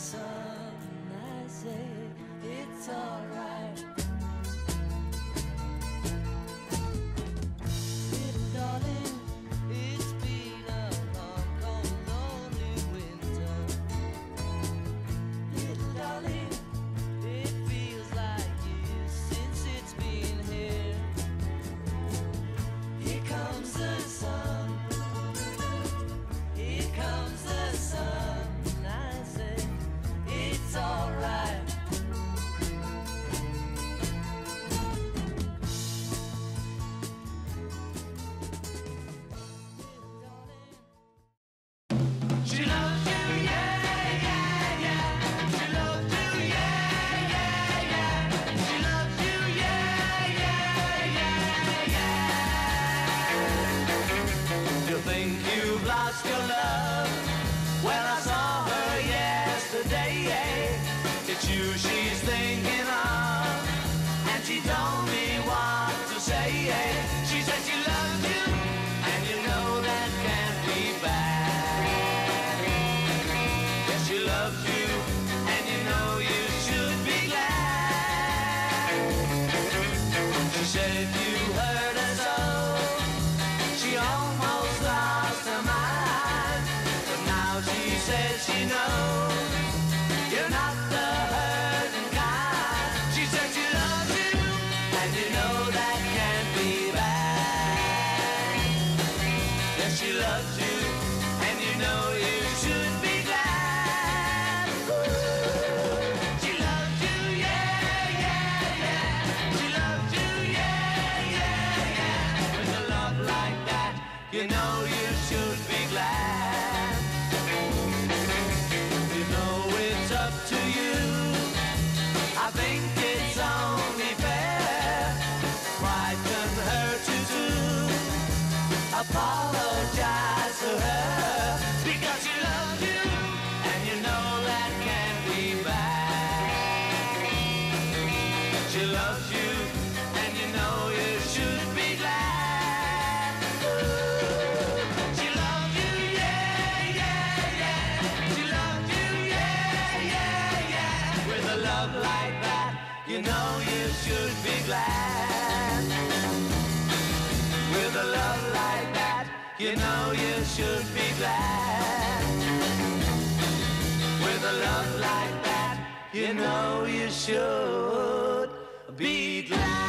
sun, I say it's alright. Little darling, it's been a long, cold, lonely winter. Little darling, it feels like years since it's been here. Here comes the sun. Here comes the sun. I say it's alright. She loves you, yeah, yeah, yeah. She loves you, yeah, yeah, yeah. She loves you, yeah, yeah, yeah, yeah. You think you've lost your love? Well, I saw her yesterday. It's you she's thinking of, and she told me what to say. She said she loves you, and you know that can't be bad. Yes, she loves you, and you know you should be glad. She said you hurt her so, she almost lost her mind. But now she says she knows you're not the hurting kind. She said she loves you, and you know that can't be bad. Yes, she loves you, and you know you should be glad. She loves you, yeah, yeah, yeah. She loves you, yeah, yeah, yeah. With a love like that, you know you should be glad. You know it's up to you. I think it's only fair. Why couldn't hurt you too? Apologize to her, because she loves you, and you know that can't be bad. She loves you, and you know you should be glad. She loves you, yeah, yeah, yeah. She loves you, yeah, yeah, yeah. With a love like that, you know you should be glad. With a love like that, you know you should be glad. With a love like that, you know you should be glad.